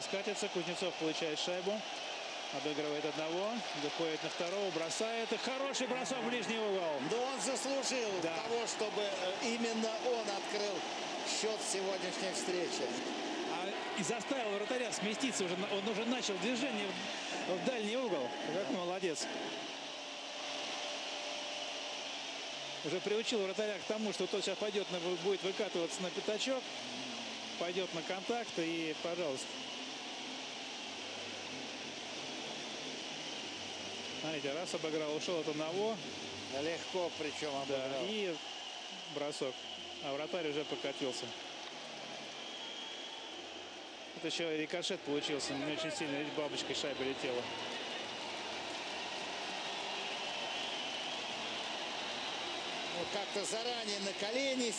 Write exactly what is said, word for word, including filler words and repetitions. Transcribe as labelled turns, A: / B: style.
A: раскатится. Кузнецов получает шайбу. Обыгрывает одного. Доходит на второго. Бросает. И хороший бросок в ближний угол.
B: Да он заслужил
A: да.
B: того, чтобы именно он открыл счет сегодняшней встречи.
A: А и заставил вратаря сместиться. Уже, он уже начал движение в, в дальний угол. Как молодец. Уже приучил вратаря к тому, что тот сейчас пойдет, на, будет выкатываться на пятачок. Пойдет на контакт и, пожалуйста. Смотрите, раз обыграл, ушел от одного.
B: Легко причем обыграл.
A: Да, и бросок. А вратарь уже покатился. Это еще рикошет получился. Не очень сильно, ведь бабочкой шайба летела.
B: Ну, как-то заранее на колени